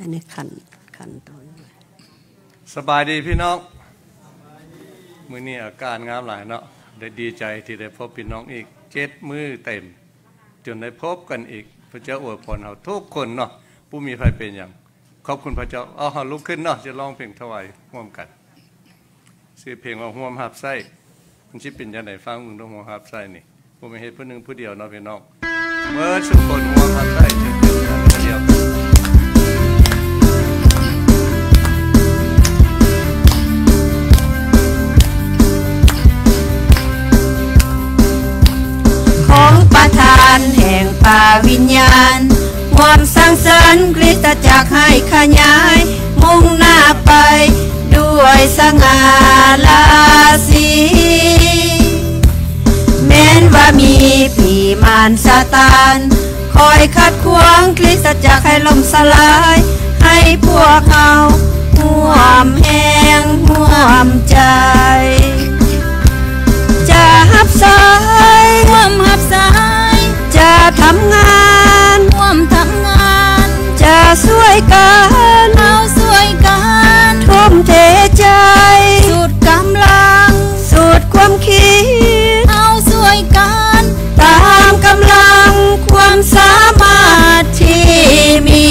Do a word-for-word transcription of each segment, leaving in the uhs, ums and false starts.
อันนี้ขันขันตอนสบายดีพี่น้องมื้อนี้อาการงามหลายเนาะได้ดีใจที่ได้พบพี่น้องอีกเจ็ดมื้อเต็มจนได้พบกันอีกพระเจ้าอวยพรเฮาทุกคนเนาะผู้มีภัยเป็นอย่างขอบคุณพระเจ้าเอาเฮาลุกขึ้นเนาะจะร้องเพลงถวายร่วมกันชื่อเพลงว่าห่วมหับไส้มันสิเป็นจังได๋ฟังมึงต้องห่วมหับไส้นี่บ่แม่นเฮ็ดผู้นึงผู้เดียวเนาะพี่น้องเมื่อทุกคนห่วมหับไส้จะเป็นกันเดียวของประทานแห่งป่าวิญญาณความสร้างสรรค์คริสตจักรให้ขยายมุ่งหน้าไปด้วยสง่าราศีแม้นว่ามีผีมารซาตานคอยขัดขวางคริสตจักรให้ล่มสลายให้พวกเขาห่วมแห่งห่วมใจจะหับสายห่วมหับสายจะทำงานห่วมทำงานจะช่วยกันเอาช่วยกันทุ่มเทใจสุดกำลังสุดความคิดเอาช่วยกันตามกำลังความสามารถที่มี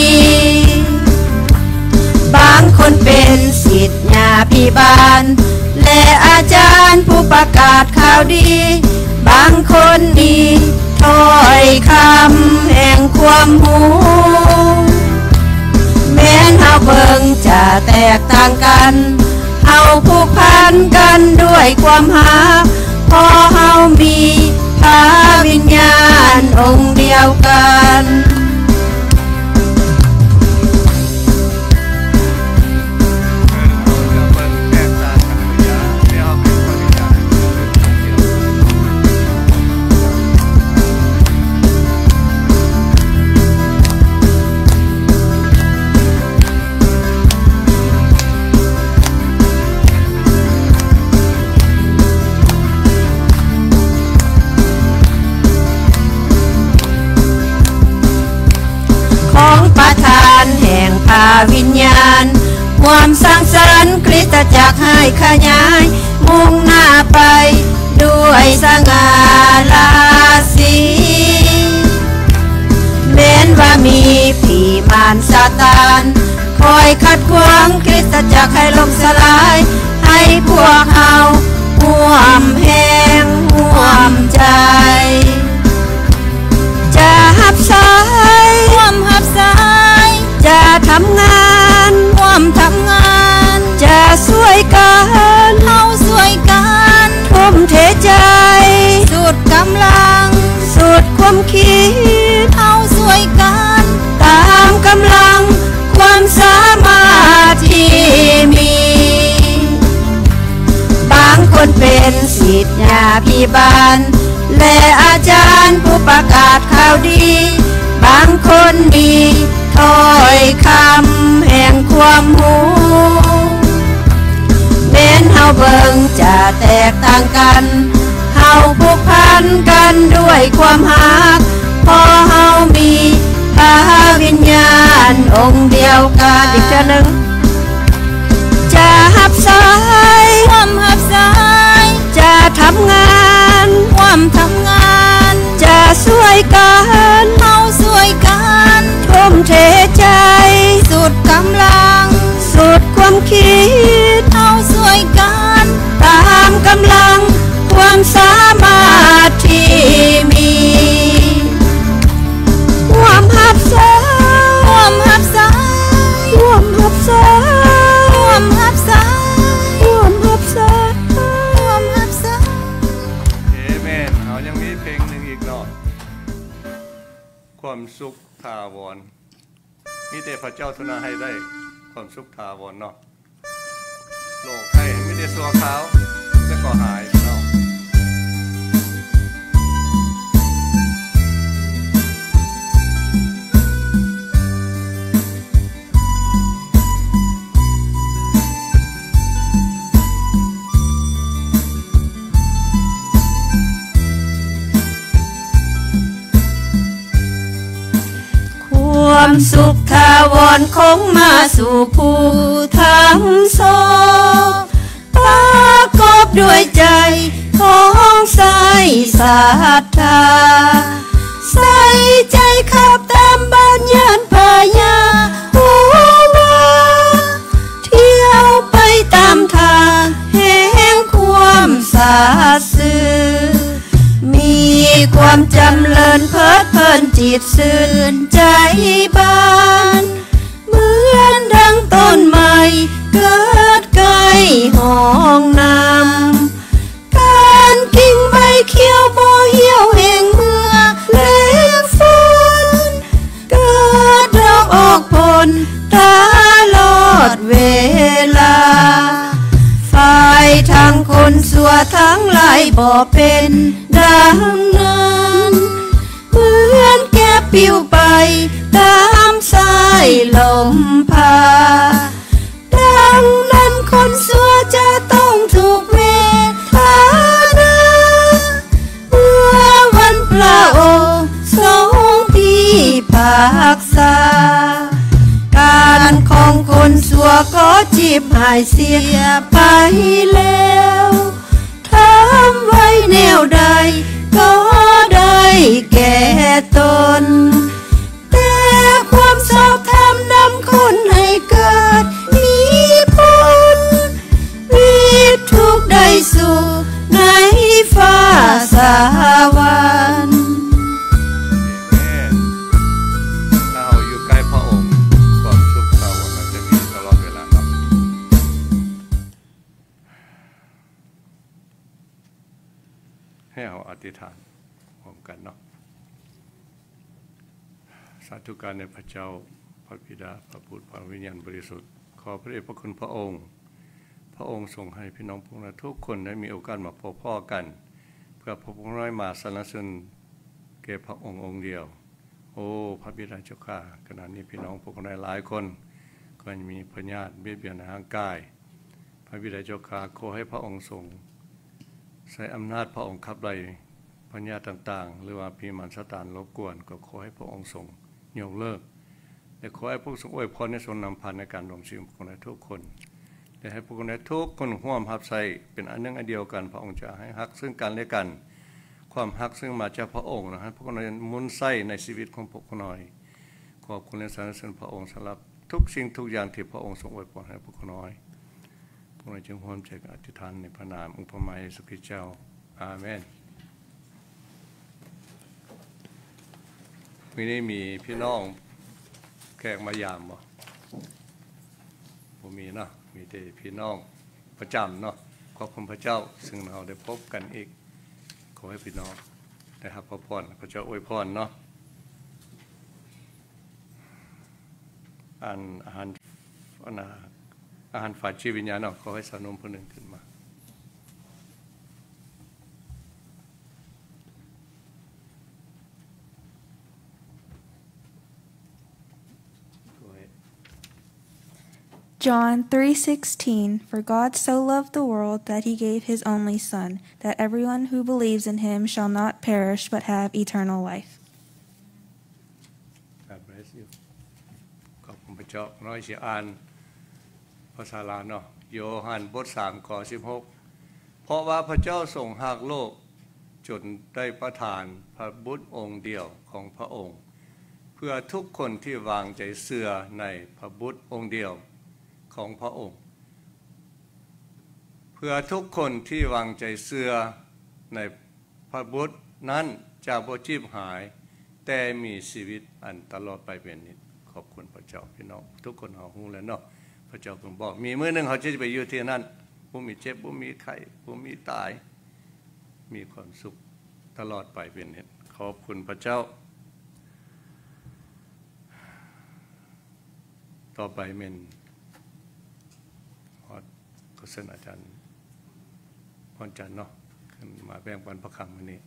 บางคนเป็นศิษยาภิบาลและอาจารย์ผู้ประกาศข่าวดีบางคนมีถ้อยคำแห่งความหูแม้นเฮาเบิ่งจะแตกต่างกันเฮาผูกพันกันด้วยความหักพอเฮามีพระวิญญาณองค์เดียวกันแห่งพาวิญญาณความสร้างสรรค์คริสตจักรให้ขยายมุ่งหน้าไปด้วยสง่าราศีแม้นว่ามีผีมารซาตานคอยขัดขวางคริสตจักรให้ล่มสลายให้พวกเขาห่วมแห่งห่วมใจจะหับสายห่วมหับสายจะทำงานร่วมทำงานจะช่วยกันเฮาช่วยกันทุ่มเทใจสุดกำลังสุดความคิดเฮาช่วยกันตามกำลังความสามารถที่มีบางคนเป็นศิษยาภิบาลและอาจารย์ผู้ประกาศข่าวดีบางคนมีถ้อยคำแห่งความหูแม้นเฮาเบิ่งจะแตกต่างกันเฮาผูกพันกันด้วยความหักพอเฮามีพระวิญญาณองค์เดียวกันอีกเทื่อนึงจะหับสายห่วมหับสายจะทำงานห่วมทำงานจะช่วยกันเฮาช่วยกันทุ่มเทใจสุดกำลังสุดความคิดเฮาช่วยกันตามกำลังความสามารถที่มีห่วมหับสายห่วมหับสายห่วมหับสายห่วมหับสายห่วมหับสายห่วมหับสายเอเมนเฮายังมีเพลงนึงอีกเนาะความสุขถาวรมีแต่พระเจ้าเท่านั้นให้ได้ความสุขถาวรเนาะโลกให้ไม่ได้สัวขาวแล้วก็หายเนาะความสุขทาวรคงมาสู่ผู้ทั้งสองประกอบด้วยใจของใสศรัทธาใส่ใจขับตามบ้านยานพญาหัวเที่ยวไปตามทางแห่งความสาสื่อมีความจำเลินเพลิดเพลินจิตสื่นใจบานเหมือนดังต้นไม้เกิดไกลห้องน้ำการกิ่งใบเขียวบ่เหี่ยวแห่งเมื่อแลงฝนเกิดดอกออกผลตลอดเวลาฝ่ายทางคนสัวทั้งหลายบ่เป็นดังนั้นเหมือนแก่ปิวไปตามสายลมพาดังนั้นคนสัวจะต้องถูกเวทนาเมื่อวันพระองค์ทรงพิพากษาการของคนสัวก็จีบหายเสียไปแล้วทำไว้แนวใดก็ได้แก่ตนแต่ความชอบธรรมนำคนให้เกิดมีผลวิทุกข์ได้สู่ในฟ้าสวรรค์ถ้าเราอยู่ใกล้พระองค์ความสุขเรามันจะมีตลอดเวลาครับให้เราอธิษฐานพร้อมกันเนาะสาธุการในพระเจ้าพระบิดาพระบุตรพระวิญญาณบริสุทธิ์ขอพระเดชพระคุณพระองค์พระองค์ทรงให้พี่น้องพวกเราทุกคนได้มีโอกาสมาพบพ่อกันเพื่อพระองค์ได้มาสรรเสริญแก่พระองค์องค์เดียวโอ้พระบิดาเจ้าข้าขณะนี้พี่น้องพวกเราหลายคนก็มีพยาธิเบียดเบียนทางกายพระบิดาเจ้าข้าขอให้พระองค์ทรงใช้อำนาจพระองค์ขับไล่พยาธิต่างๆหรือว่าพิมานสตานรบกวนก็ขอให้พระองค์ทรงยกเลิกและขอให้พวกทรงอวยพรในทรงนำพาในการดำเนินชีวิตของเราทุกคนและให้พวกเราทุกคนร่วมรับใช้เป็นอันหนึ่งอันเดียวกันพระองค์จะให้ฮักซึ่งกันและกันความฮักซึ่งมาจากพระองค์นะฮะพวกเรามุนใส่ในชีวิตของพวกเราขอบคุณและสรรเสริญพระองค์สำหรับทุกสิ่งทุกอย่างที่พระองค์ทรงอวยพรให้พวกเราพวกเราจึงร่วมใจกันอธิษฐานในพระนามองค์พระมหาเยซูคริสต์เจ้าอาเมนวันนี้มีพี่น้องแขกมายามบ่ผมมีเนาะมีแต่พี่น้องประจำเนาะขอบคุณพระเจ้าซึ่งเราได้พบกันอีกขอให้พี่น้องได้รับพระพรพระเจ้าอวยพรเนาะอันอาหารอาหารฝ่ายชีวิตวิญญาณเนาะขอให้สาวนมผู้หนึ่งขึ้นมา John three sixteen For God so loved the world that he gave his only Son, that everyone who believes in him shall not perish but have eternal life. God bless you. ขอบคุณพระเจ้าน้อยสิอ่านภาษาลาวเนาะโยฮันบทสามข้อสิบหกเพราะว่าพระเจ้าทรงรักโลกจนได้ประทานพระบุตรองค์เดียวของพระองค์เพื่อทุกคนที่วางใจเชื่อในพระบุตรองค์เดียวของพระองค์เพื่อทุกคนที่วางใจเชื่อในพระบุตรนั้นจะบ่ชีพหายแต่มีชีวิตอันตลอดไปเป็นนิจขอบคุณพระเจ้าพี่น้องทุกคนเฮาฮู้แล้วเนาะพระเจ้าเพิ่นบอกมีมื้อนึงเขาจะไปอยู่ที่นั่นบ่มีเจ็บบ่มีไข้บ่มีตายมีความสุขตลอดไปเป็นนิจขอบคุณพระเจ้าต่อไปแม่นก็เชิญอาจารย์พรจันทร์เนาะขึ้นมาแบ่งปันพระคำวันนี้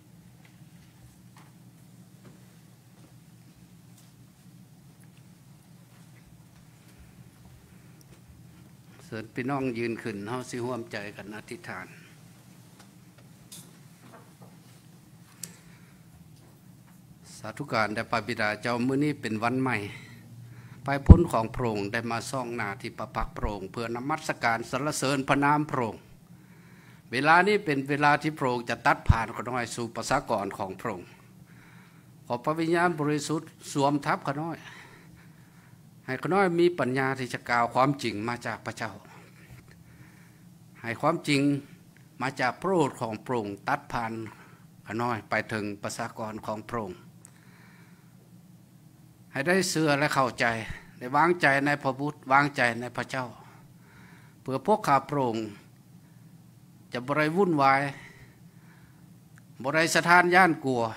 เสิร์ชพี่น้องยืนขึ้นเฮาสิร่วมใจกันอธิษฐานสาธุการแด่พระบิดาเจ้ามื้อนี้เป็นวันใหม่ภายพ้นของพระองค์ได้มาซ่องหน้าที่พระพักพระองค์เพื่อนมัสการสรรเสริญพระนามพระองค์เวลานี้เป็นเวลาที่พระองค์จะตัดผ่านขน้อยสู่ประชากรของพระองค์ขอพระวิญญาณบริสุทธิ์สวมทับขน้อยให้ขน้อยมีปัญญาที่จะกล่าวความจริงมาจากพระเจ้าให้ความจริงมาจากพระโอษฐ์ของพระองค์ตัดผ่านขน้อยไปถึงประชากรของพระองค์ให้ได้เชื่อและเข้าใจได้วางใจในพระบุตรวางใจในพระเจ้าเพื่อพวกข้าพระองค์จะบริวุ่นวายบริสถานย่านกลัว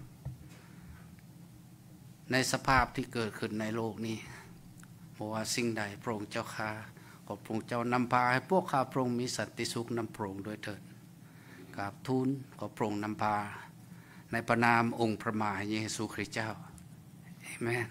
ในสภาพที่เกิดขึ้นในโลกนี้เพราะว่าสิ่งใดพระองค์เจ้าข้าขอพระองค์เจ้านำพาให้พวกข้าพระองค์มีสันติสุขนำพระองค์ด้วยเถิดกราบทูลขอพระองค์นำพาในพระนามองค์พระมหาเยซูคริสต์เจ้าอาเมน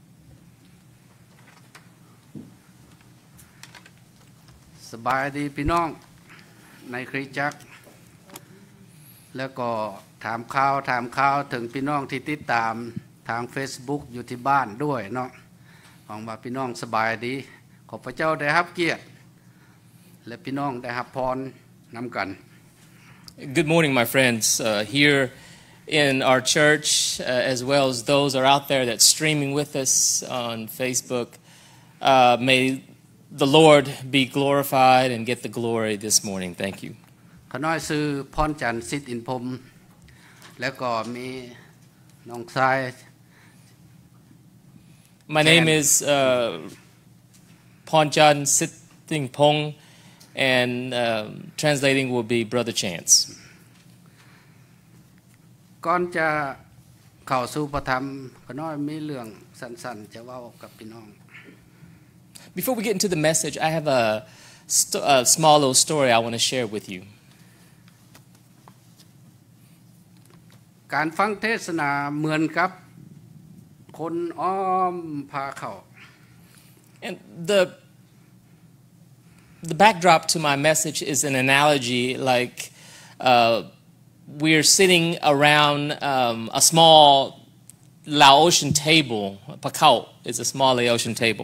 สบายดีพี่น้องในคริสตจักรแล้วก็ถามข่าวถามข่าวถึงพี่น้องที่ติดตามทาง Facebook อยู่ที่บ้านด้วยเนาะของว่าพี่น้องสบายดีขอพระเจ้าได้รับเกียรติและพี่น้องได้รับพรนำกัน Good morning, my friends, uh, here in our church, uh, as well as those are out there that's streaming with us on Facebook. Uh, may the Lord be glorified and get the glory this morning. Thank you. ขน้อยซื้อพรจันทร์สิทธิ์อินพรหมแล้วก็มีน้องชาย My name is uh, Ponjan Sittingpong, and um, translating will be Brother Chance. ก่อนจะเข้าสู่พระธรรมขน้อยมีเรื่องสั้นๆจะเว้ากับพี่น้อง Before we get into the message, I have a, st- a small little story I want to share with you. การฟังเทศนาเหมือนกับคนอ้อมพาเข้า And the the backdrop to my message is an analogy like uh, we're sitting around um, a small Laotian table. Pakao is a small Laotian table.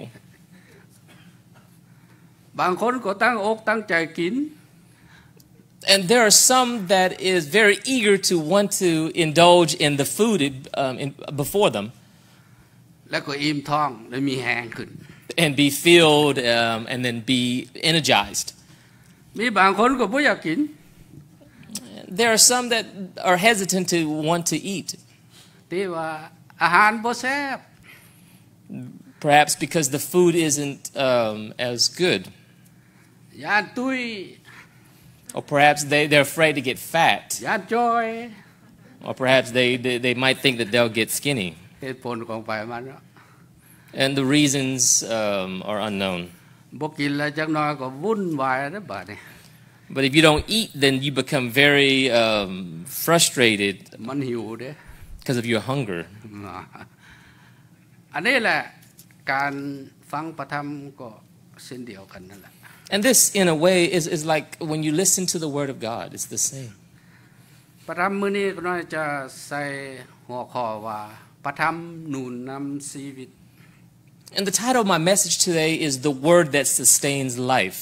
บางคนก็ตั้งอกตั้งใจกิน And there are some that is very eager to want to indulge in the food um, in, before them. แล้วก็อิ่มท้องและมีแรงขึ้น And be filled um, and then be energized. มีบางคนก็บ่อยากกิน There are some that are hesitant to want to eat. ที่ว่าอาหารบ่แซ่บ Perhaps because the food isn't um, as good. ย่านตุ้ย Or perhaps they, they're afraid to get fat. ย่านจอย Or perhaps they, they, they might think that they'll get skinny. เหตุผลของไปมันเนาะ And the reasons um, are unknown. บ่กินแล้วจักหน่อยก็วุ่นวายแล้วบาดนี้ But if you don't eat, then you become very um, frustrated มันหิวเด้ because of your hunger. อันนี้แหละการฟังพระธรรมก็เช่นเดียวกันนั่นแหละ And this, in a way, is, is like when you listen to the Word of God, it's the same. พระธรรมมื้อนี้ก็น่าจะใส่หัวข้อว่าพระธรรมหนุนนำชีวิต And the title of my message today is The Word That Sustains Life.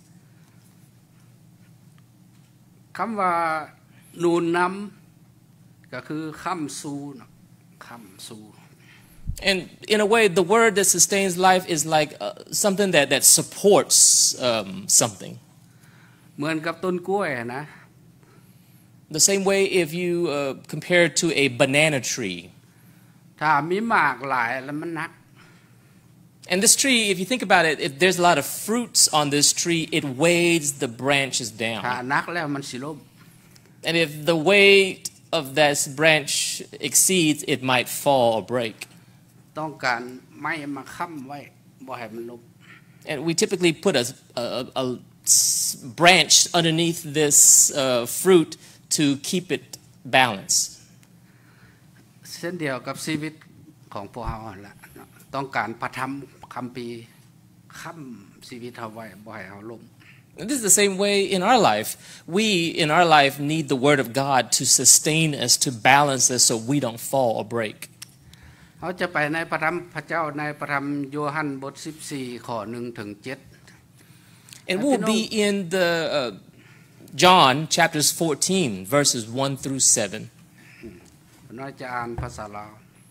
คำว่าหนุนนำก็คือค้ำสู้เนาะค้ำสู้ And in a way, the word that sustains life is like uh, something that, that supports um, something. เหมือนกับต้นกล้วยนะ The same way if you uh, compare it to a banana tree. ถ้ามีหมากหลายแล้วมันหนัก And this tree, if you think about it, if there's a lot of fruits on this tree, it weighs the branches ถ้า down. หนักแล้วมันสิล้ม And if the weight of that branch exceeds, it might fall or break. ต้องการไม้มาค้ำไว้บ่ให้มันล้ม And we typically put a, a, a branch underneath this uh, fruit to keep it balanced. เช่นเดียวกับชีวิตของพวกเราแหละต้องการพระธรรมคัมภีร์ค้ำชีวิตเฮาไว้บ่ให้เฮาล้ม And this is the same way in our life. We, in our life, need the Word of God to sustain us, to balance us so we don't fall or break. เขาจะไปในพระธรรมพระเจ้าในพระธรรมโยฮันบทสิบสี่ข้อหนึ่งถึงเจ็ด And we'll be in the uh, John chapters fourteen verses one through seven. น้อยจะอ่านภาษาลาว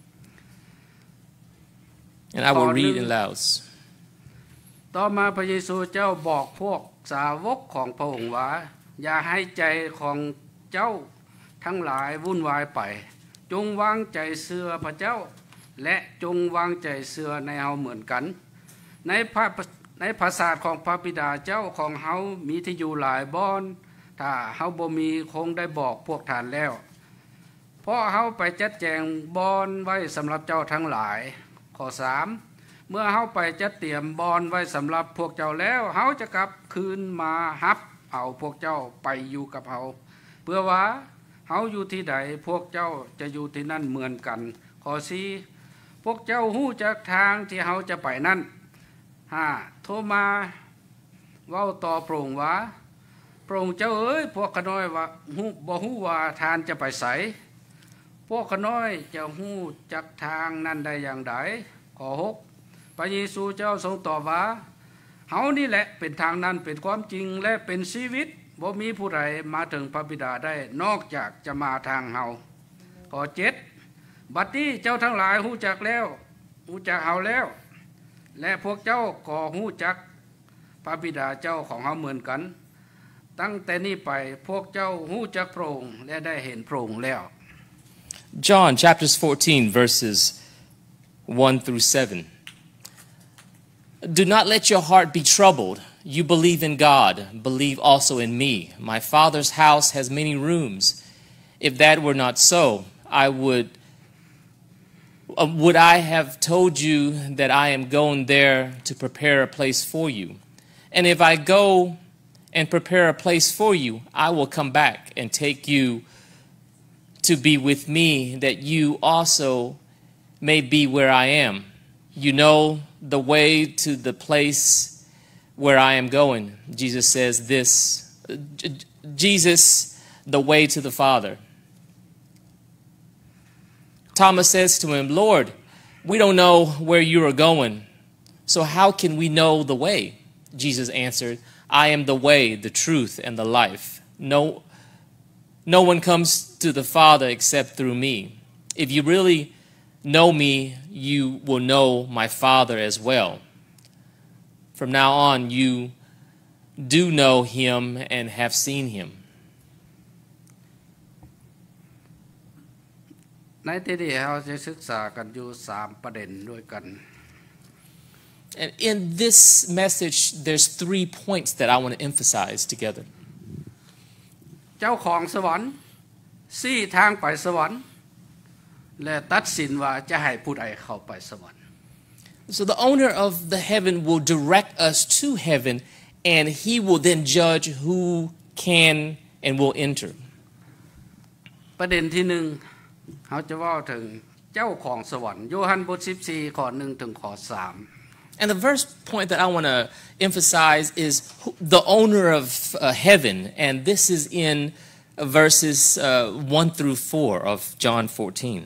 And I will read in Laos. ต่อมาพระเยซูเจ้าบอกพวกสาวกของพระองค์ว่าอย่าให้ใจของเจ้าทั้งหลายวุ่นวายไปจงวางใจเชื่อพระเจ้าและจงวางใจเชื่อในเฮาเหมือนกันในพระในภาษาของพระบิดาเจ้าของเฮามีที่อยู่หลายบ่อนถ้าเฮาบ่มีคงได้บอกพวกท่านแล้วเพราะเฮาไปจัดแจงบ่อนไว้สำหรับเจ้าทั้งหลายข้อสามเมื่อเฮาไปจัดเตรียมบ่อนไว้สำหรับพวกเจ้าแล้วเฮาจะกลับคืนมารับเอาพวกเจ้าไปอยู่กับเฮาเพื่อว่าเฮาอยู่ที่ใดพวกเจ้าจะอยู่ที่นั่นเหมือนกันข้อสี่พวกเจ้าฮู้จักทางที่เฮาจะไปนั่นห้าโทมาเว้าต่อพระองค์ว่าพระองค์เจ้าเอ้ยพวกขน้อยว่าฮู้บ่ฮู้ว่าทานจะไปไสพวกขน้อยจะฮู้จักทางนั้นได้อย่างใดข้อหกพระเยซูเจ้าทรงตอบว่าเฮานี่แหละเป็นทางนั้นเป็นความจริงและเป็นชีวิตบ่มีผู้ใดมาถึงพระบิดาได้นอกจากจะมาทางเฮาข้อเจ็ดบัดนี้เจ้าทั้งหลายฮู้จักแล้วฮู้จักเฮาแล้วและพวกเจ้าก็ฮู้จักพระบิดาเจ้าของเฮาเหมือนกันตั้งแต่นี้ไปพวกเจ้าฮู้จักพระองค์และได้เห็นพระองค์แล้ว John chapters fourteen verses one through seven. Do not let your heart be troubled. You believe in God, believe also in me. My Father's house has many rooms. If that were not so, I would uh, would I have told you that I am going there to prepare a place for you. And if I go and prepare a place for you, I will come back and take you to be with me, that you also may be where I am. You know the way to the place where I am going. Jesus says this, Jesus, the way to the Father. Thomas says to him, Lord, we don't know where you are going, so how can we know the way? Jesus answered, I am the way, the truth, and the life. No, no one comes to the Father except through me. If you really know me, you will know my Father as well. From now on, you do know him and have seen him. ในที่นี้เราจะศึกษากันอยู่สามประเด็นด้วยกัน And in this message, there's three points that I want to emphasize together. เจ้าของสวรรค์ชี้ทางไปสวรรค์และตัดสินว่าจะให้ผู้ใดเข้าไปสวรรค์ So the owner of the heaven will direct us to heaven, and he will then judge who can and will enter. ประเด็นที่หนึ่งเขาจะว่าถึงเจ้าของสวรรค์โยฮันบทสิบสี่ข้อหนึ่งถึงข้อสาม And the first point that I want to emphasize is the owner of uh, heaven, and this is in verses uh, one through four of John fourteen.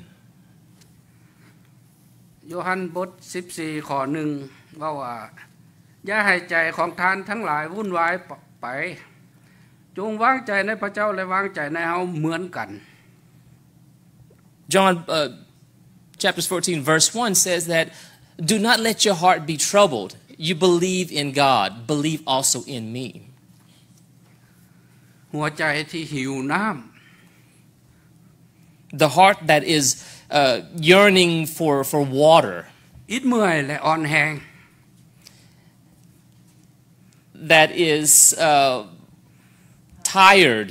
โยฮันบทสิบสี่ข้อหนึ่งว่าว่าอย่าให้ใจของท่านทั้งหลายวุ่นวายไปจงวางใจในพระเจ้าและวางใจในเฮาเหมือนกัน John uh, chapters fourteen verse one says that do not let your heart be troubled. You believe in God, believe also in me. หัวใจที่หิวน้ำ The heart that is uh, yearning for for water. อิดเมื่อยและอ่อนแรง That is uh, tired.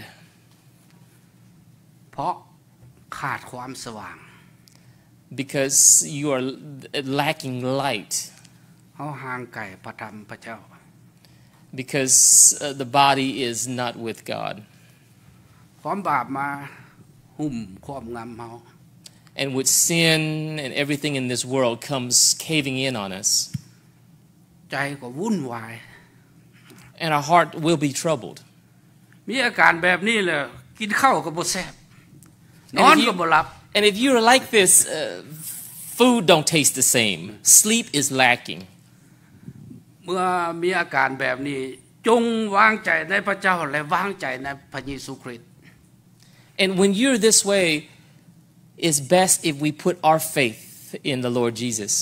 เพราะขาดความสว่าง Because you are lacking light. เฮาห่างไกลพระธรรมพระเจ้า Because uh, the body is not with God. ความบาปมาหุ้มความงำเฮา And with sin and everything in this world comes caving in on us. ใจก็วุ่นวาย And our heart will be troubled. มีอาการแบบนี้เลยกินข้าวก็บ่แซ่บนอนก็บ่หลับ And if you're like this, uh, food don't taste the same. Sleep is lacking. เมื่อมีอาการแบบนี้จงวางใจในพระเจ้าและวางใจในพระเยซูคริสต์ And when you're this way, it's best if we put our faith in the Lord Jesus.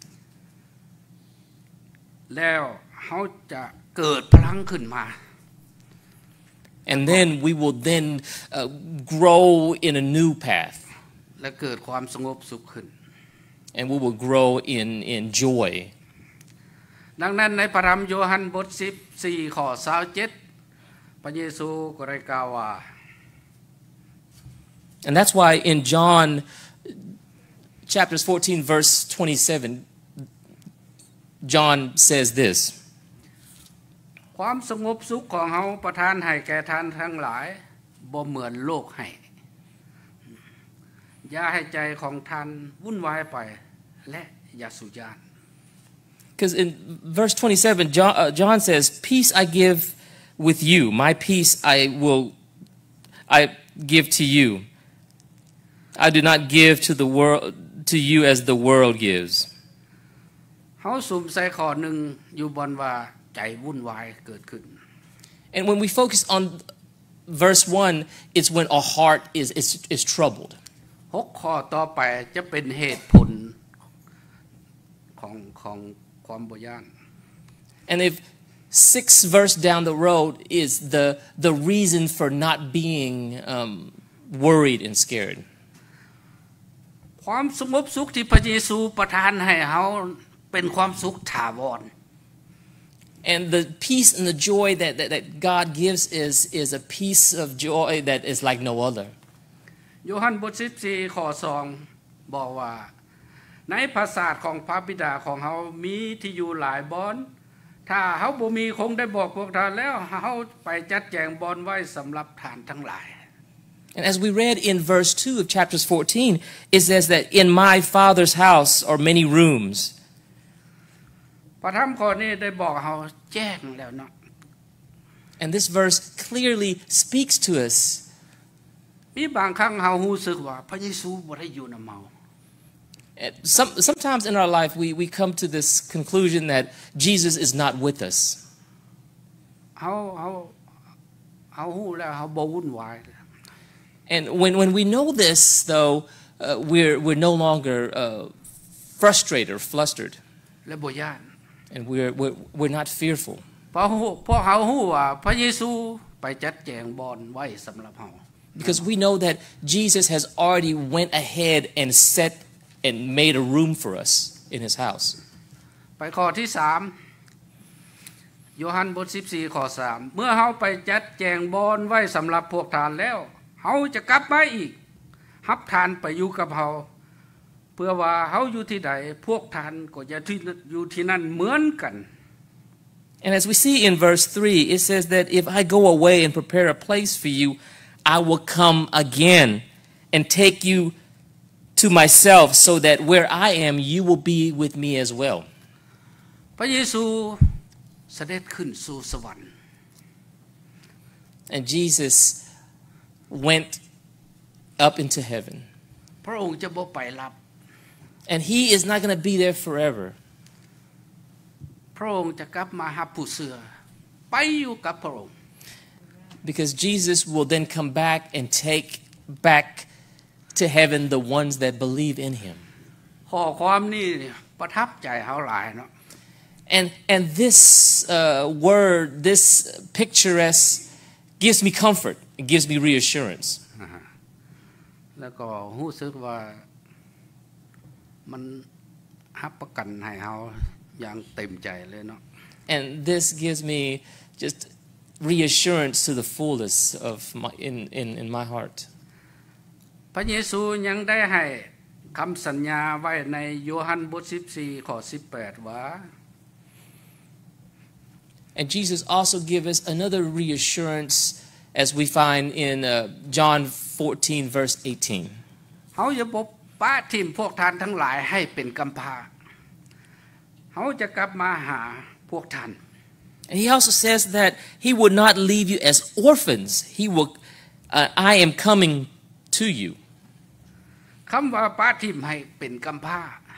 แล้วเขาจะเกิดพลังขึ้นมา And then we will then uh, grow in a new path. และเกิดความสงบสุขขึ้น And we will grow in, in joy. ดังนั้นในพระธรรมโยฮันบทสิบสี่ข้อยี่สิบเจ็ดพระเยซูก็ได้กล่าวว่า And that's why in John chapters fourteen verse twenty-seven, John says this. ความสงบสุขของเขาประทานให้แก่ท่านทั้งหลายบ่เหมือนโลกให้อย่าให้ใจของท่านวุ่นวายไปและอย่าสุญญ Because in verse twenty-seven, John, uh, John says, "Peace I give with you; my peace I will, I give to you. I do not give to the world to you as the world gives." เขาสุ่มใส่ข้อหนึ่งอยู่บนว่าใจวุ่นวายเกิดขึ้น And when we focus on verse one, it's when our heart is is, is troubled. หกข้อต่อไปจะเป็นเหตุผลของของความบ่ย่าน And if six verse down the road is the the reason for not being um, worried and scared. ความสงบสุขที่พระเยซูประทานให้เขาเป็นความสุขถาวร And the peace and the joy that, that, that God gives is, is a peace of joy that is like no other. โยฮันบทสิบสี่ข้อสองบอกว่าในปราสาทของพระบิดาของเขามีที่อยู่หลายบ่อนถ้าเขาบ่มีคงได้บอกพวกท่านแล้วเขาไปจัดแจงบ่อนไว้สำหรับท่านทั้งหลาย And as we read in verse two of chapters fourteen, it says that in my Father's house are many rooms. พระธรรมข้อนี้ได้บอกเขาแจ้งแล้วเนาะ And this verse clearly speaks to us. มีบางครั้งเขารู้สึกว่าพระเยซูบ่ได้อยู่นำเฮา Some, sometimes in our life we, we come to this conclusion that Jesus is not with us. เขาเขาเขารู้แล้วเขาบ่วุ่นวาย And when, when we know this, though, uh, we're, we're no longer uh, frustrated or flustered. และบ่ย่าน And we're, we're, we're not fearful. เพราะเพราะเขารู้ว่าพระเยซูไปจัดแจงบ่อนไว้สำหรับเฮา Because we know that Jesus has already went ahead and set and made a room for us in his house. ไปข้อที่สามโยฮันบทสิบสี่ข้อสามเมื่อเฮาไปจัดแจงบ่อนไว้สำหรับพวกท่านแล้วเฮาจะกลับมาอีกรับท่านไปอยู่กับเฮาเพื่อว่าเฮาอยู่ที่ใดพวกท่านก็จะอยู่ที่นั่นเหมือนกัน And as we see in verse three, it says that if I go away and prepare a place for you, I will come again and take you to myself so that where I am, you will be with me as well. พระเยซูเสด็จขึ้นสู่สวรรค์ And Jesus went up into heaven. พระองค์จะบ่ไปรับ And he is not going to be there forever. พระองค์จะกลับมาหาผู้เชื่อไปอยู่กับพระองค์ Because Jesus will then come back and take back to heaven the ones that believe in him. ข้อความนี้ประทับใจเฮาหลายเนาะ And and this uh, word, this picturesque, gives me comfort. It gives me reassurance. แล้วก็รู้สึกว่ามันรับประกันให้เฮาอย่างเต็มใจเลยเนาะ And this gives me just reassurance to the fullness of my in in in my heart. พระเยซูยังได้ให้คำสัญญาไว้ในโยฮันบทสิบสี่ข้อสิบแปดว่า And Jesus also gives us another reassurance as we find in uh, John fourteen verse eighteen. เฮาอย่าบ่ป้าทิ่มพวกท่านทั้งหลายให้เป็นกำพร้าเฮาจะกลับมาหาพวกท่าน And he also says that he would not leave you as orphans. He will uh, I am coming to you. คำว่าป้าทิ่มให้เป็นกำพร้า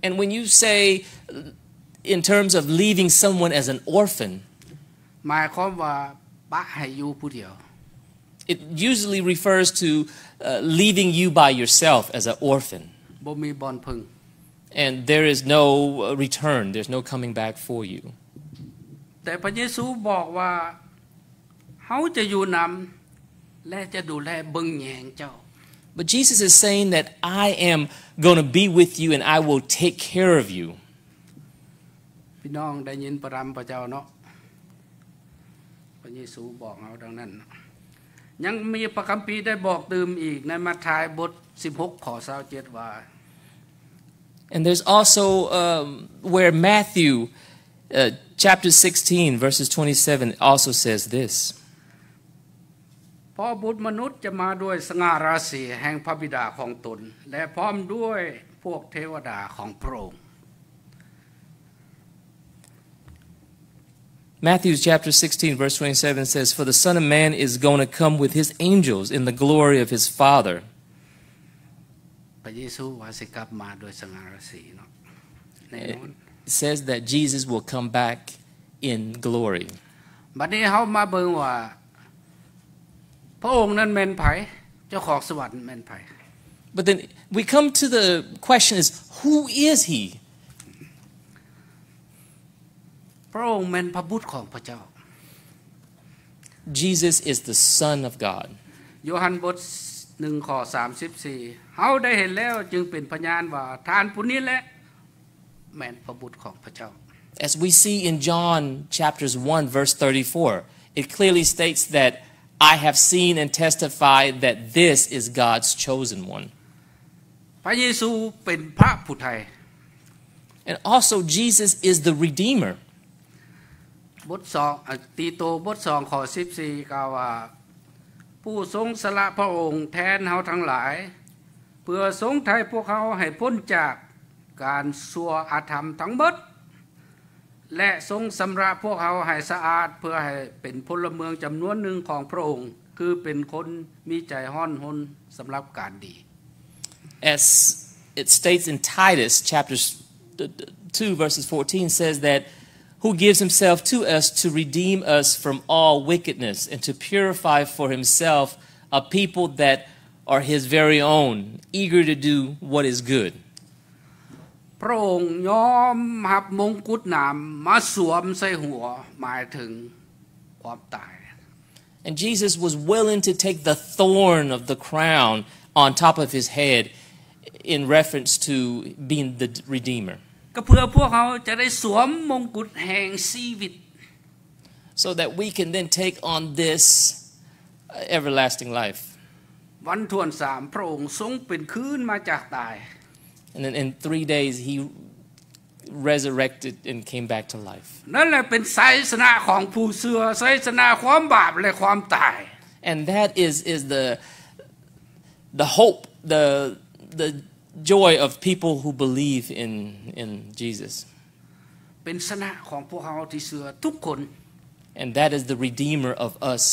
And when you say in terms of leaving someone as an orphan, หมายความว่าปะให้อยู่ผู้เดียว it usually refers to uh, leaving you by yourself as an orphan. บ่มีบ่อนพึ่ง And there is no return, there's no coming back for you. แต่พระเยซูบอกว่าเฮาจะอยู่นำและจะดูแลเบิ่งแยงเจ้า But Jesus is saying that I am going to be with you and I will take care of you. พี่น้องได้ยินพระรำพระเจ้าเนาะพระเยซูบอกเอาดังนั้นยังมีพระคัมภีร์ได้บอกเติมอีกในมัทธิวบทสิบหกข้อยี่สิบเจ็ดว่า And there's also um, where Matthew uh, chapter sixteen verses twenty-seven also says this. พอบุตรมนุษย์จะมาด้วยสง่าราศีแห่งพระบิดาของตนและพร้อมด้วยพวกเทวดาของพระองค์ Matthew chapter sixteen verse twenty-seven says, "For the Son of Man is going to come with his angels in the glory of his Father." พระเยซูว่าสิกลับมาโดยสง่าราศีเนาะแน่นอน It says that Jesus will come back in glory. บัดนี้เฮามาเบิ่งว่าพระองค์นั้นแม่นไผเจ้าของสวรรค์แม่นไผ But then we come to the question is, who is he? พระองค์แม่นพระบุตรของพระเจ้า Jesus is the Son of God. โยฮันบทหนึ่งข้อสามสิบสี่เฮาได้เห็นแล้วจึงเป็นพยานว่าท่านผู้นี้แหละแม่นพระบุตรของพระเจ้า As we see in John chapters one verse thirty-four, it clearly states that I have seen and testified that this is God's chosen one. พระเยซูเป็นพระผู้ไทย And also Jesus is the Redeemer. บทสองตีโตบทสองข้อสิบสี่กล่าวว่าผู้ทรงสละพระองค์แทนเฮาทั้งหลายเพื่อทรงไถ่พวกเขาให้พ้นจากการชั่วอาธรรมทั้งหมดและทรงสำระพวกเขาให้สะอาดเพื่อให้เป็นพลเมืองจำนวนหนึ่งของพระองค์คือเป็นคนมีใจห้อนหนสำหรับการดี As it states in Titus chapter two verses fourteen says that who gives himself to us to redeem us from all wickedness and to purify for himself a people that are his very own, eager to do what is good. พระองค์ยอมรับมงกุฎนามมาสวมใส่หัวหมายถึงความตาย And Jesus was willing to take the thorn of the crown on top of his head in reference to being the Redeemer. ก็เพื่อพวกเขาจะได้สวมมงกุฎแห่งชีวิต So that we can then take on this everlasting life. วันทวนสามพระองค์ทรงเป็นคืนมาจากตาย And then in three days he resurrected and came back to life. นั่นแหละเป็นไสยชนะของผู้เชื่อไสยชนะความบาปและความตาย And that is is the the hope, the the joy of people who believe in in Jesus. เป็นชนะของพวกเขาที่เชื่อทุกคน And that is the Redeemer of us.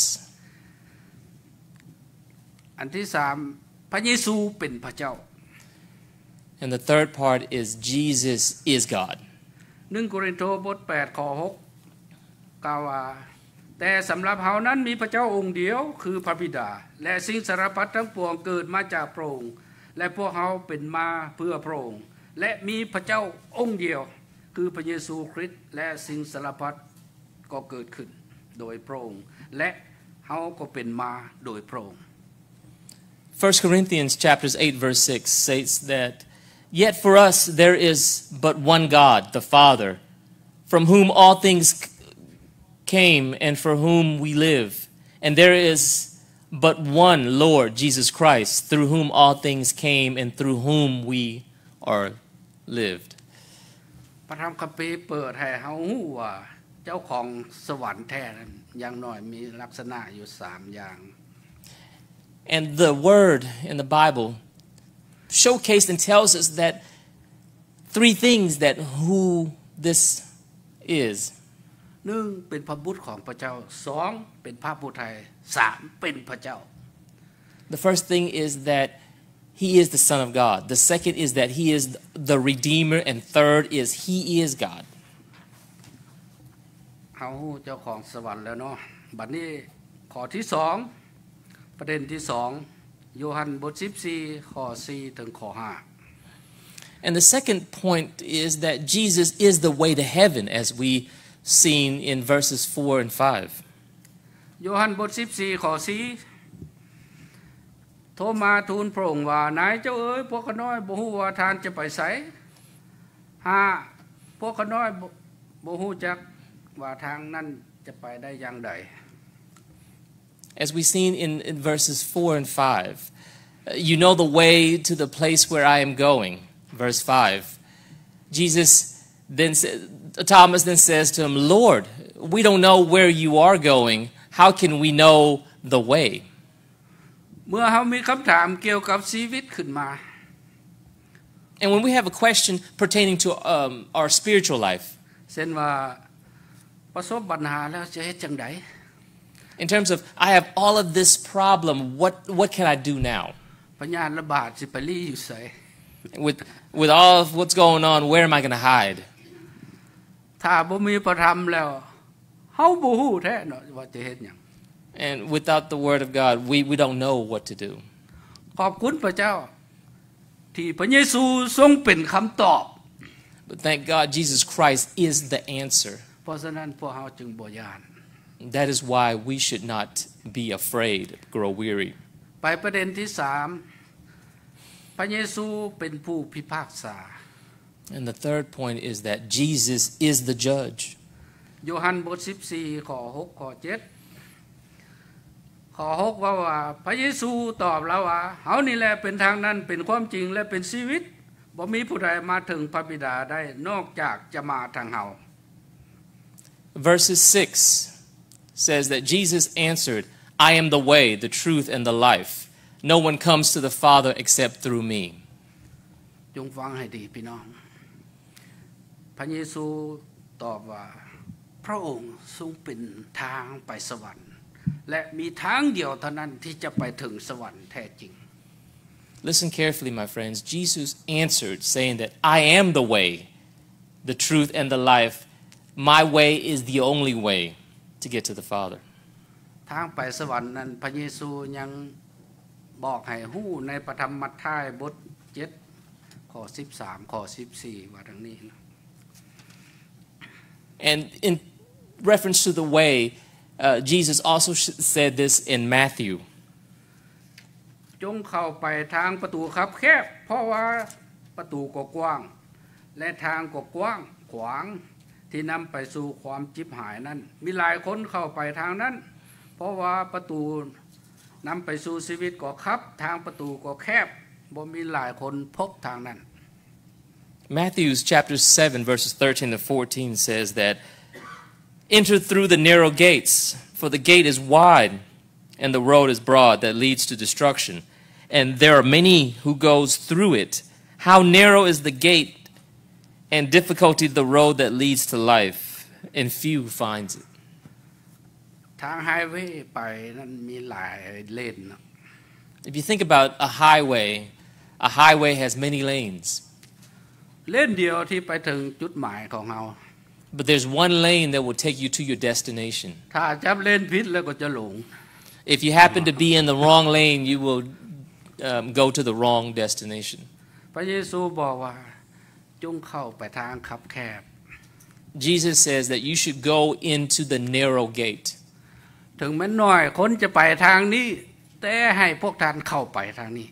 อันที่สามพระเยซูเป็นพระเจ้า And the third part is Jesus is God. หนึ่งโครินธ์บทแปดข้อหกกล่าวว่าแต่สำหรับเฮานั้นมีพระเจ้าองค์เดียวคือพระบิดาและสิ่งสารพัดทั้งปวงเกิดมาจากพระองค์และพวกเขาเป็นมาเพื่อพระองค์และมีพระเจ้าองค์เดียวคือพระเยซูคริสต์และสิ่งสารพัดก็เกิดขึ้นโดยพระองค์และเฮาก็เป็นมาโดยพระองค์ First Corinthians chapters eight verse six states that yet for us there is but one God, the Father, from whom all things came and for whom we live, and there is but one Lord, Jesus Christ, through whom all things came and through whom we are lived. พระธรรมคัมภีร์เปิดให้เฮาฮู้ว่าเจ้าของสวรรค์แท้นั้นอย่างน้อยมีลักษณะอยู่สามอย่าง And the word in the Bible showcased and tells us that three things that who this is. หนึ่งเป็นพระบุตรของพระเจ้าสองเป็นพระผู้ไทยสามเป็นพระเจ้า The first thing is that he is the Son of God. The second is that he is the Redeemer. And third is he is God. เฮาเจ้าของสวรรค์แล้วเนาะบัดนี้ข้อที่สองประเด็นที่สองโยฮันบทสิบสี่ข้อสี่ถึงข้อห้า And the second point is that Jesus is the way to heaven, as we seen in verses four and five. โยฮันบทสิบสี่ข้อสี่โทรมาทูลพระองค์ว่านายเจ้าเอ๋ยพวกข้าน้อยบ่ฮู้ว่าทานจะไปไสห้าพวกข้าน้อยบ่ฮู้จักว่าทางนั้นจะไปได้อย่างใด As we seen in, in verses four and five, you know the way to the place where I am going. Verse five. Jesus then Thomas then says to him, Lord, we don't know where you are going. How can we know the way? เมื่อเฮามีคำถามเกี่ยวกับชีวิตขึ้นมา And when we have a question pertaining to um, our spiritual life, เช่นว่าประสบปัญหาแล้วจะเฮ็ดจังได in terms of I have all of this problem, what what can I do now? พญาระบาดสิไปลี่อยู่ไส With with all of what's going on, where am I going to hide? ถ้าบ่มีพระธรรมแล้วเฮาบ่ฮู้แท้เนาะว่าจะเฮ็ดหยัง And without the word of God, we we don't know what to do. ขอบคุณพระเจ้าที่พระเยซูทรงเป็นคำตอบ But thank God Jesus Christ is the answer. เพราะฉะนั้นพวกเฮาจึงบ่ย้าน That is why we should not be afraid, grow weary. ไปประเด็นที่สามพระเยซูเป็นผู้พิพากษา And the third point is that Jesus is the judge. โยฮันบทสิบสี่ข้อหกข้อเจ็ดข้อหกว่าว่าพระเยซูตอบแล้วว่าเฮานี่แหละเป็นทางนั้นเป็นความจริงและเป็นชีวิตบ่มีผู้ใดมาถึงพระบิดาได้นอกจากจะมาทางเฮา Verses six says that Jesus answered, I am the way, the truth, and the life. No one comes to the Father except through me. จงฟังให้ดีพี่น้องพระเยซูตอบว่าพระองค์ทรงเป็นทางไปสวรรค์และมีทางเดียวเท่านั้นที่จะไปถึงสวรรค์แท้จริง Listen carefully, my friends. Jesus answered, saying that I am the way, the truth, and the life. My way is the only way to get to the Father. ทางไปสวรรค์นั้นพระเยซูยังบอกให้ฮู้ในพระธรรมมัทธิวบทเจ็ดข้อสิบสามข้อสิบสี่ว่าดังนี้ And in reference to the way, uh, Jesus also said this in Matthew. จงเข้าไปทางประตูคับแคบเพราะว่าประตูก็กว้างและทางก็กว้างขวางที่นำไปสู่ความจิบหายนั้นมีหลายคนเข้าไปทางนั้นเพราะว่าประตูนำไปสู่ชีวิตก็คับทางประตูก็แคบบ่มีหลายคนพบทางนั้น Matthew chapter seven verses thirteen to fourteen says that enter through the narrow gates, for the gate is wide and the road is broad that leads to destruction, and there are many who goes through it. How narrow is the gate and difficulty the road that leads to life, and few finds it. ทางไฮเวย์ไปนั้นมีหลายเลน If you think about a highway, a highway has many lanes. เลนเดียวที่ไปถึงจุดหมายของเรา But there's one lane that will take you to your destination. ถ้าจับเลนผิดแล้วก็จะหลง If you happen to be in the wrong lane, you will um, go to the wrong destination. พระเยซูบอกว่าจงเข้าไปทางคับแคบ Jesus says that you should go into the narrow gate. ถึงแม้น้อยคนจะไปทางนี้แต่ให้พวกท่านเข้าไปทางนี้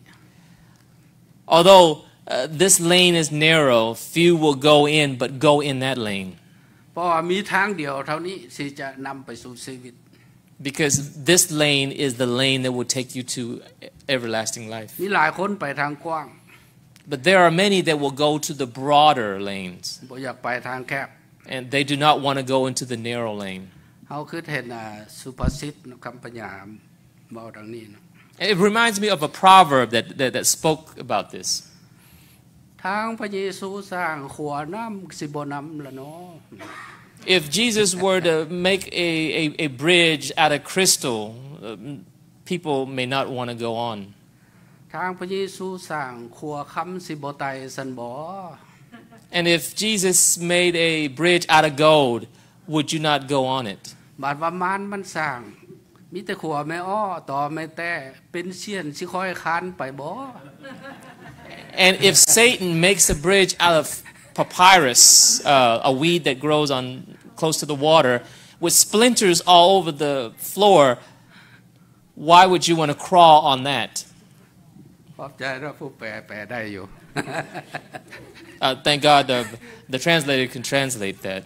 Although uh, this lane is narrow, few will go in, but go in that lane. เพราะว่ามีทางเดียวเท่านี้ที่จะนำไปสู่ชีวิต Because this lane is the lane that will take you to everlasting life. มีหลายคนไปทางกว้าง But there are many that will go to the broader lanes, บ่อยากไปทางแคบ and they do not want to go into the narrow lane. เฮาคือเห็นสุภาษิตคำปัญญาเว้าดังนี้นะ It reminds me of a proverb that, that, that spoke about this. ทางพระเยซูสร้างขัวน้ำสิบ่นำละเนาะ If Jesus were to make a, a, a bridge out of crystal, uh, people may not want to go on. ทางพระเยซูสร้างขัวค้ำสิบ่ไตสันบ่ And if Jesus made a bridge out of gold, would you not go on it? บาดว่ามารมันสร้างมีแต่ขัวแม่อ้อต่อแม่แต่เป็นเสี้ยนสิค่อยคานไปบ่ And if Satan makes a bridge out of papyrus, uh, a weed that grows on close to the water, with splinters all over the floor, why would you want to crawl on that? ขอบใจว่าผู้แปลแปลได้อยู่ uh, thank God the, the translator can translate that.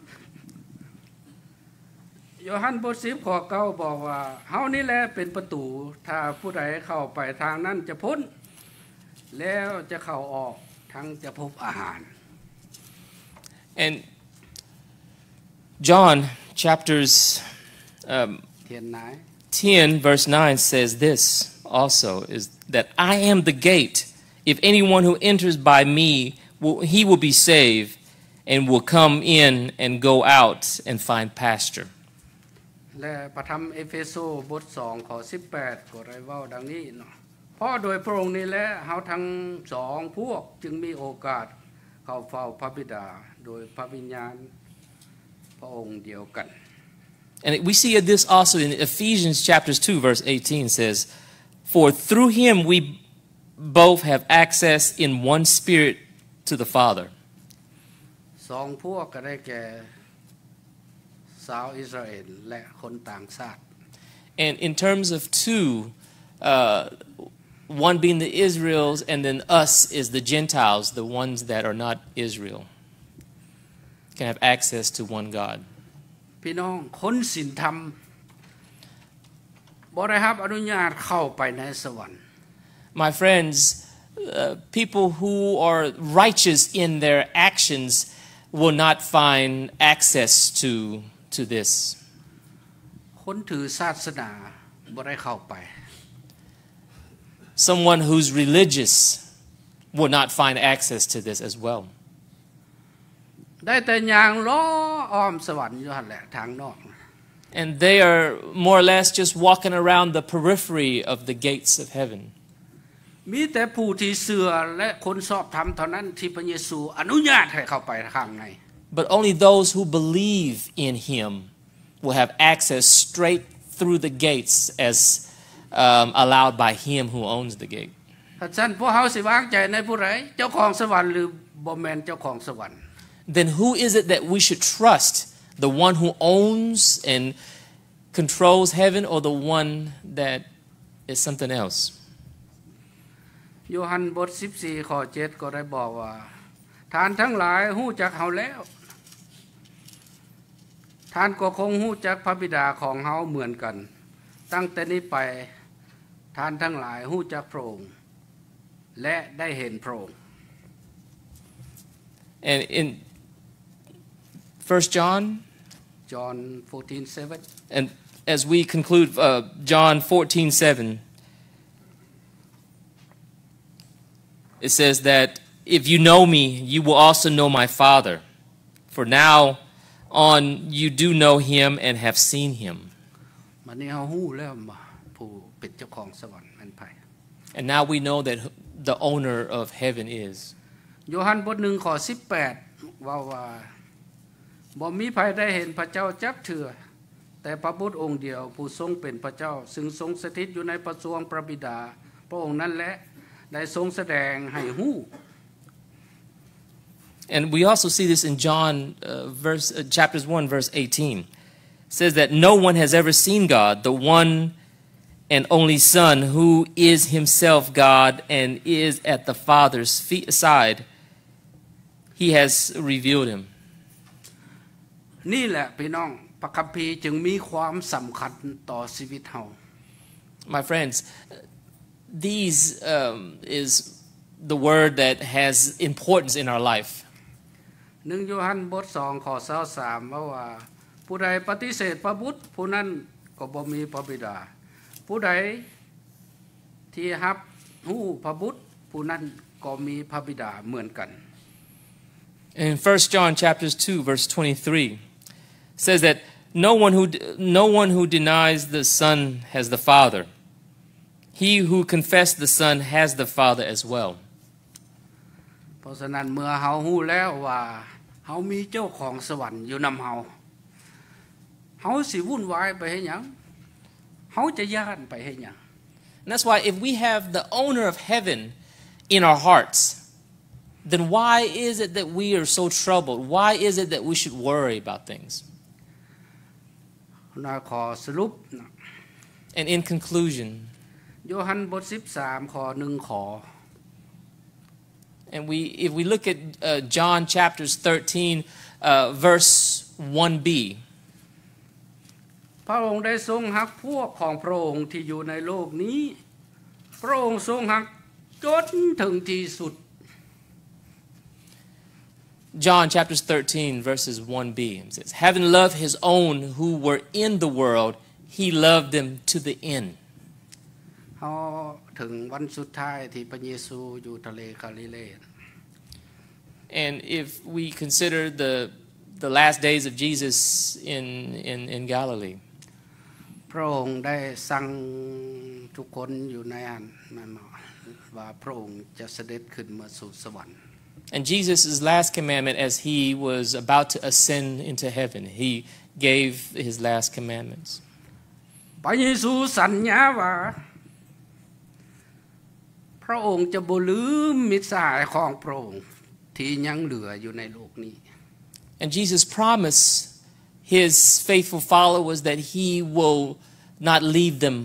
โยฮันบทสิบข้อเก้าบอกว่าเฮานี่แหละเป็นประตูถ้าผู้ใดเข้าไปทางนั้นจะพ้นแล้วจะเข้าออกทั้งจะพบอาหาร And John chapters um, เทียนนาย ten verse nine says this also, is that I am the gate. If anyone who enters by me, will, he will be saved and will come in and go out and find pasture. และพระธรรมเอเฟโซบทสองข้อสิบแปดก็ได้เว้าดังนี้เนาะเพราะโดยพระองค์นี้แหละเฮาทั้งสองพวกจึงมีโอกาสเข้าเฝ้าพระบิดาโดยพระวิญญาณพระองค์เดียวกัน And we see this also in Ephesians chapters two verse eighteen says, for through him we both have access in one spirit to the Father. สองพวกก็ได้แก่ชาวอิสราเอลและคนต่างชาติ And in terms of two, uh, one being the Israels and then us is the Gentiles, the ones that are not Israel, can have access to one God. พี่น้องคนศีลธรรมบ่ได้รับอนุญาตเข้าไปในสวรรค์ My friends, uh, people who are righteous in their actions will not find access to, to this. คนถือศาสนาบ่ได้เข้าไป Someone who's religious will not find access to this as well. ได้แต่ย่างล้ออ้อมสวรรค์อยู่หั่นแหละทางนอก And they are more or less just walking around the periphery of the gates of heaven. มีแต่ผู้ที่เชื่อและคนชอบธรรมเท่านั้นที่พระเยซูอนุญาตให้เข้าไปข้างใน But only those who believe in him will have access straight through the gates as um, allowed by him who owns the gate. ถ้าซั่นพวกเฮาสิวางใจในผู้ใดเจ้าของสวรรค์หรือบ่แม่นเจ้าของสวรรค์ Then who is it that we should trust? The one who owns and controls heaven or the one that is something else? โยฮันบทสิบสี่ข้อเจ็ดก็ได้บอกว่าท่านทั้งหลายฮู้จักเฮาแล้วท่านก็คงฮู้จักพระบิดาของเฮาเหมือนกันตั้งแต่นี้ไปท่านทั้งหลายฮู้จักพระองค์และได้เห็นพระองค์ And in First John, John fourteen seven, and as we conclude uh, John fourteen seven, it says that if you know me, you will also know my Father. For now on you do know him and have seen him. มันนี้เฮาฮู้แล้วว่าผู้เป็นเจ้าของสวรรค์เป็นไผ And now we know that the owner of heaven is. โยฮันบทหนึ่งข้อสิบแปดว่าว่าบ่มีไผได้เห็นพระเจ้าจักเทื่อแต่พระบุตรองค์เดียวผู้ทรงเป็นพระเจ้าซึ่งทรงสถิตอยู่ในประสวงพระบิดาพระองค์นั้นแหละได้ทรงแสดงให้ฮู้ And we also see this in John uh, verse uh, chapters one verse eighteen. It says that no one has ever seen God, the one and only Son who is himself God and is at the Father's feet side. He has revealed him. นี่แหละพี่น้องพระคัมภีร์จึงมีความสำคัญต่อชีวิตเฮา My friends, these um, is the word that has importance in our life. หนึ่งโยฮันบทสองข้อยี่สิบสามว่าว่าผู้ใดปฏิเสธพระบุตรผู้นั้นก็บ่มีพระบิดาผู้ใดที่รับฮู้พระบุตรผู้นั้นก็มีพระบิดาเหมือนกัน In First John chapters two verse twenty-three says that no one who no one who denies the Son has the Father. He who confesses the Son has the Father as well. เพราะฉะนั้นเมื่อเฮาฮู้แล้วว่าเฮามีเจ้าของสวรรค์อยู่นำเฮาเฮาสิวุ่นวายไปเฮ็ดหยังเฮาจะย้านไปเฮ็ดหยัง And that's why if we have the owner of heaven in our hearts, then why is it that we are so troubled? Why is it that we should worry about things? น่าขอสรุป And in conclusion, โยฮันบทสิบสามข้อหนึ่งข้อ and we if we look at uh, John chapters thirteen, uh, verse one b, พระองค์ได้ทรงฮักพวกของพระองค์ที่อยู่ในโลกนี้พระองค์ทรงฮักจนถึงที่สุด John chapters thirteen, verses one b, it says, having loved his own who were in the world, he loved them to the end. เฮาถึงวันสุดท้ายที่พระเยซูอยู่ทะเลกาลิเล And if we consider the the last days of Jesus in in in Galilee, พระองค์ได้สั่งทุกคนอยู่ในอันนั้นว่าพระองค์จะเสด็จขึ้นมาสู่สวรรค์ and Jesus' last commandment as he was about to ascend into heaven, he gave his last commandments. พระเยซูสัญญาว่าพระองค์จะบ่ลืมมิตรสหายของพระองค์ที่ยังเหลืออยู่ในโลกนี้ And Jesus promised his faithful followers that he will not leave them.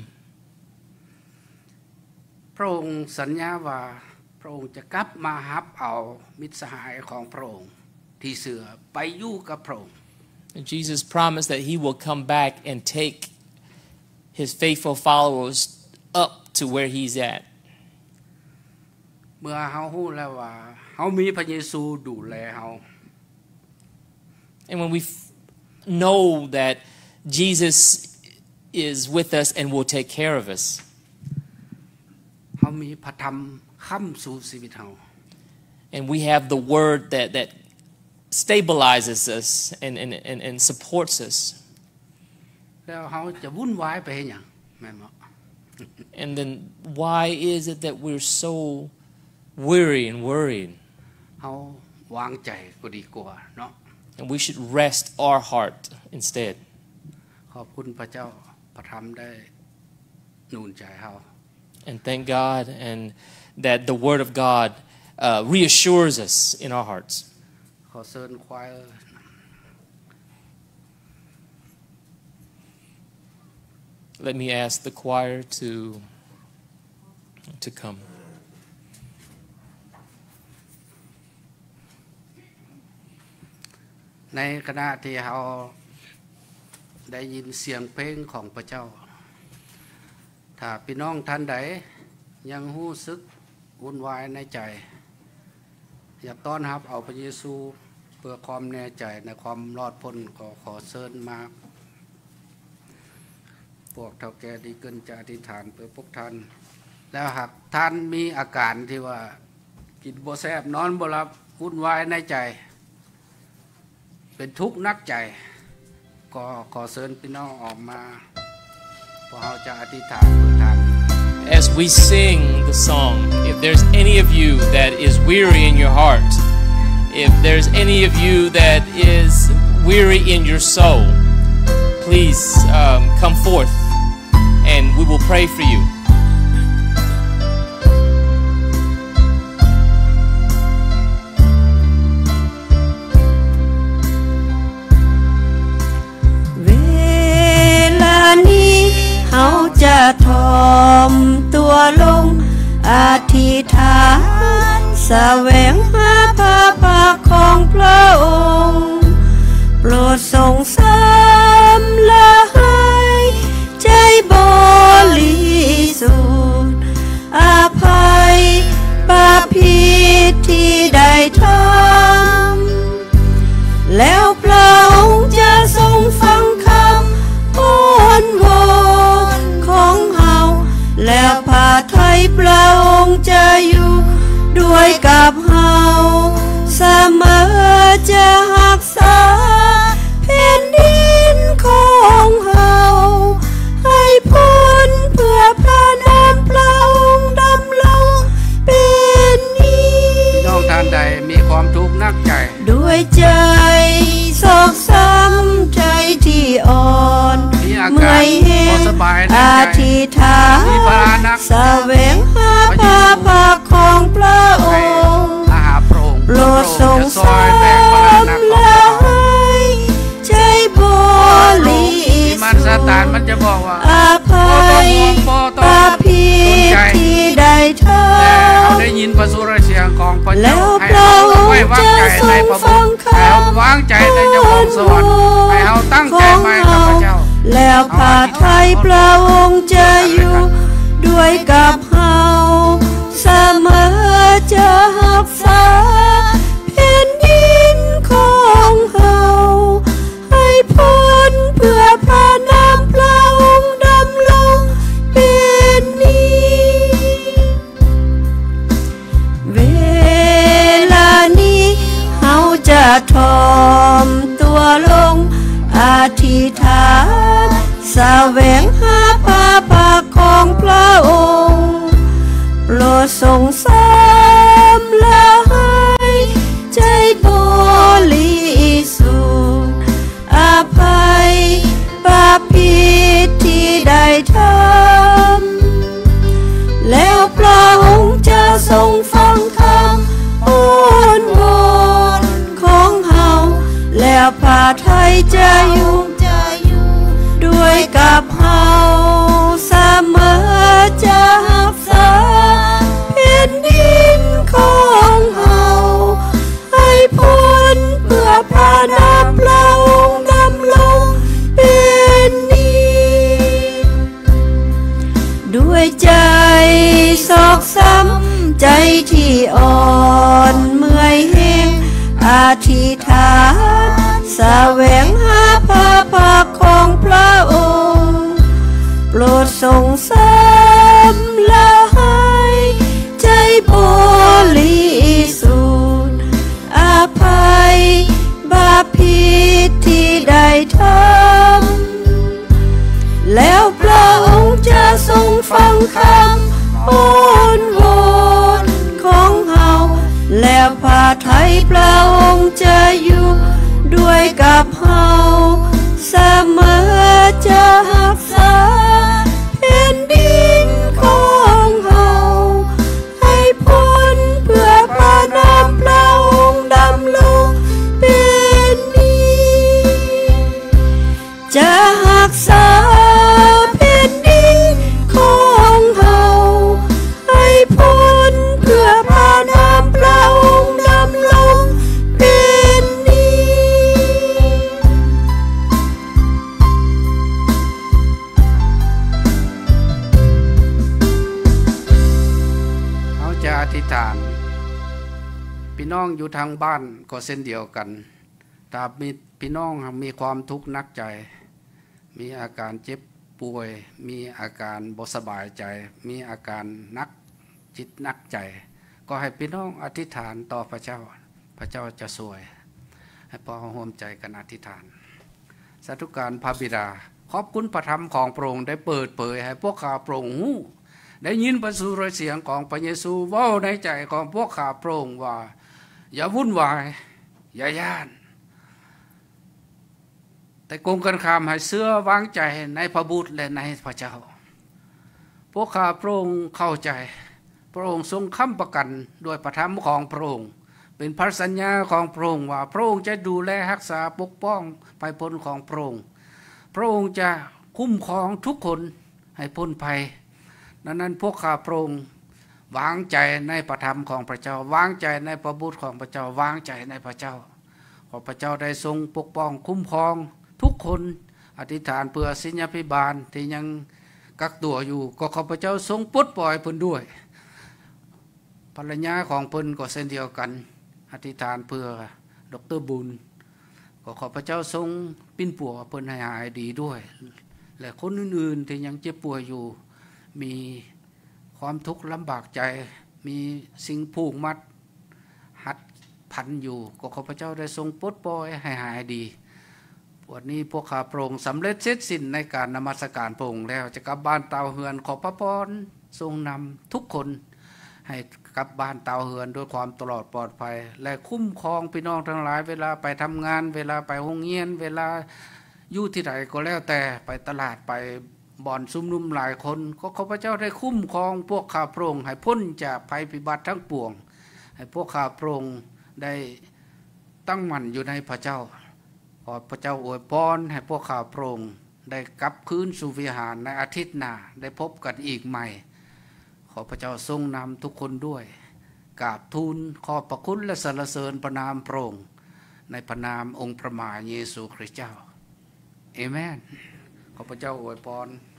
พระองค์สัญญาว่าพระองค์จะกลับมารับเอามิตรสหายของพระองค์ที่เสือไปอยู่กับพระองค์ And Jesus promised that he will come back and take his faithful followers up to where he's at. เมื่อเฮาฮู้แล้วว่าเฮามีพระเยซูดูแลเฮา And when we f- know that Jesus is with us and will take care of us, เฮามีพระธรรมค้ำสู่ชีวิตเฮา and we have the word that that stabilizes us and and and, and supports us, แล้วเฮาจะวุ่นวายไปเฮ็ดหยังแม่นบ่ and then why is it that we're so weary and worried? เฮาวางใจก็ดีกว่าเนาะ And we should rest our heart instead. ขอบคุณพระเจ้าพระธรรมได้หนุนใจเฮา And thank God and that the word of God uh, reassures us in our hearts. ขอเชิญควาย Let me ask the choir to to come. ในขณะที่เฮาได้ยินเสียงเพลงของพระเจ้าถ้าพี่น้องท่านใดยังรู้สึกวุ่นวายในใจอยากต้อนรับเอาพระเยซูเพื่อความแน่ใจในความรอดพ้นก็ขอเชิญมาพวกเฒ่าแก่ดีเกินจะอธิษฐานเพื่อพวกท่านแล้วหากท่านมีอาการที่ว่ากินบ่แซ่บนอนบ่หลับวุ่นวายในใจเป็นทุกข์นักใจก็ขอเชิญพี่น้องออกมาพวกเราจะอธิษฐานเพื่อท่าน As we sing the song, if there's any of you that is weary in your heart, if there's any of you that is weary in your soul, please um, come forth and we will pray for you. เฮาจะทอมตัวลงอธิษฐานแสวงหาพระพักของพระองค์โปรดทรงสำละให้ใจบริสุทธิ์อภัยบาปผิดที่ได้ทำแล้วพระองค์จะทรงฟังคำอ้อนวอนของเฮาแล้วพระทัยพระองค์จะอยู่ด้วยกับเฮาเสมอจะรักษาแผ่นดินของเฮาให้พ้นเพื่อพระนามพระบายในอใจธิษฐานมีพลานักแสวงหาพระพักของพระองค์อาหาพระองค์โปรดทรงจะซสอยแบกพลานักของและเราให้ใจบริที่มันสุซาทตานธิ์มันจะบอกว่าอภัยปาผิดที่ได้ทแต่เขาำได้ยินพระสุรเสียงของพระแล้เจ้าว ให้พระเขาองค์ไว้วางใจในพระบุตรให้เขาวางใจในเจ้าของสวรรค์ให้เขาตั้งใจใหม่กับพระเจ้าแล้วพระทัยพระองค์จะอยู่ด้วยกับเฮาเสมอจะรักษาแผ่นดินของเฮาให้พ้นเพื่อพระนามพระองค์ดำรงเป็นนิจ เวลานี้เฮาจะทอมตัวลงอธิษฐานแสวงหาพระพักของพระองค์โปรดทรงสามและให้ใจบริสุทธิ์อภัยบาปผิดที่ได้ทำแล้วพระองค์จะทรงฟังคำอ้อนวอนของเฮาแล้วพระทัยจะอยู่ด้วยกับเฮาเสมอจะรักษาแผ่นดินของเฮาให้พ้นเพื่อพระนามพระองค์ดำรงเป็นนิจ ด้วยใจซอกซ้ำใจที่อ่อนเมื่อยแห้งอธิษฐานแสวงหาพระพักของพระองค์โปรดทรงสามและให้ใจบริสุทธิ์อภัยบาปผิดที่ได้ทำแล้วพระองค์จะทรงฟังคำอ้อนวอนของเฮาแล้วพระทัยพระองค์จะอยู่ด้วยกับเฮาเสมอจะรักษาแผ่นดินของเฮาให้พ้นเพื่อพระนามพระองค์ดำรงเป็นนิจ จะรักษาแผ่นดินของเฮาให้พ้นเพื่อพระนามพระองค์ดำรงเป็นนิจเขาจะอธิษฐานพี่น้องอยู่ทางบ้านก็เส้นเดียวกันถ้ามีพี่น้องมีความทุกข์นักใจ มีอาการเจ็บป่วย มีอาการบ่สบายใจ มีอาการนักจิตนักใจ ก็ให้พี่น้องอธิษฐานต่อพระเจ้าพระเจ้าจะช่วยให้พอร่วมใจกันอธิษฐานสาธุการพระบิดาขอบคุณพระธรรมของพระองค์ได้เปิดเผยให้พวกข้าพระองค์หูได้ยินพระสุรเสียงของพระเยซูเว้าในใจของพวกข้าพระองค์ว่าอย่าวุ่นวายอย่าย่านแต่กงกันข้ามให้เสื้อวางใจในพระบุตรและในพระเจ้าพวกข้าพระองค์เข้าใจพระองค์ทรงค้ำประกันด้วยพระธรรมของพระองค์เป็นพระสัญญาของพระองค์ว่าพระองค์จะดูแลรักษาปกป้องภัยพ้นของพระองค์พระองค์จะคุ้มครองทุกคนให้พ้นภัยดังนั้นพวกข้าพระองค์วางใจในพระธรรมของพระเจ้าวางใจในพระบุตรของพระเจ้าวางใจในพระเจ้าขอพระเจ้าได้ทรงปกป้องคุ้มครองทุกคนอธิษฐานเพื่อศิญพิบาลที่ยังกักตัวอยู่ก็ขอพระเจ้าทรงปลดปล่อยเพิ่นด้วยภรรยาของเพิ่นก็เช่นเดียวกันอธิษฐานเพื่อดร.บุญก็ขอพระเจ้าทรงปิ้นปัวเพิ่นให้หายดีด้วยและคนอื่นๆที่ยังเจ็บป่วยอยู่มีความทุกข์ลำบากใจมีสิ่งผูกมัดหัดพันอยู่ก็ขอพระเจ้าได้ทรงปลดปล่อยให้หายดีวันนี้พวกข้าพระองค์สำเร็จเสร็จสิ้นในการนมัสการพระองค์แล้วจะกลับบ้านเตาเฮือนขอพระพรทรงนำทุกคนให้กลับบ้านเตาเฮือนด้วยความตลอดปลอดภัยและคุ้มครองพี่น้องทั้งหลายเวลาไปทำงานเวลาไปโรงเรียนเวลาอยู่ที่ไหนก็แล้วแต่ไปตลาดไปบ่อนซุ่มนุมหลายคนก็ข้าพเจ้าได้คุ้มครองพวกข้าพระองค์ให้พ้นจากภัยพิบัติทั้งปวงให้พวกข้าพระองค์ได้ตั้งมั่นอยู่ในพระเจ้าขอพระเจ้าอวยพรให้พวกข้าพระองค์ได้กลับคืนสู่วิหารในอาทิตย์หน้าได้พบกันอีกใหม่ขอพระเจ้าทรงนำทุกคนด้วยกราบทูลขอบพระคุณและสรรเสริญพระนามพระองค์ในพระนามองค์พระมหาเยซูคริสต์เจ้าเอเมนขอพระเจ้าอวยพร